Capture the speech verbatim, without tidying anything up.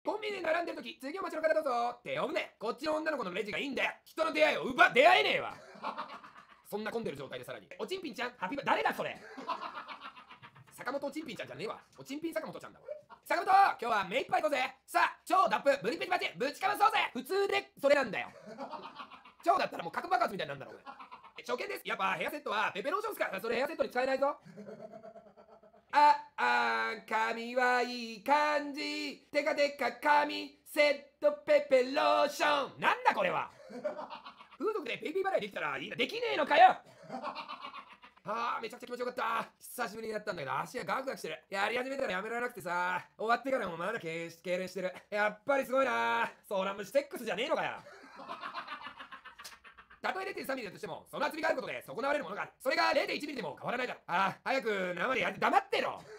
コンビニで並んでるとき、次お待ちの方どうぞって呼ぶね。こっちの女の子のレジがいいんだよ。人の出会いを奪っ、出会えねえわ。そんな混んでる状態でさらに、おちんぴんちゃん、ハッピーバー、誰だそれ。坂本おちんぴんちゃんじゃねえわ。おちんぴん坂本ちゃんだわ。坂本、今日は目いっぱい行こうぜ。さあ、超ダップ、ブリペチバチ、ぶちかまそうぜ。普通で、それなんだよ。超だったらもう核爆発みたいになるんだろうね。初見です。やっぱヘアセットはペペローションすから、それヘアセットに使えないぞ。あ、あー、髪はいい感じ。テカテカ髪、セットペペローション。なんだこれは。風俗でペイペイ払いできたらいいな。できねえのかよ。あー、めちゃくちゃ気持ちよかった。久しぶりにやったんだけど、足がガクガクしてる。やり始めたらやめられなくてさ、終わってからもまだ痙攣してる。やっぱりすごいな。ソーランムシセックスじゃねえのかよ。たとえ れいてんさんミリだとしても、その厚みがあることで損なわれるものがある。それが れいてんいちミリでも変わらないだろ。ああ、早く生でやって黙ってろ。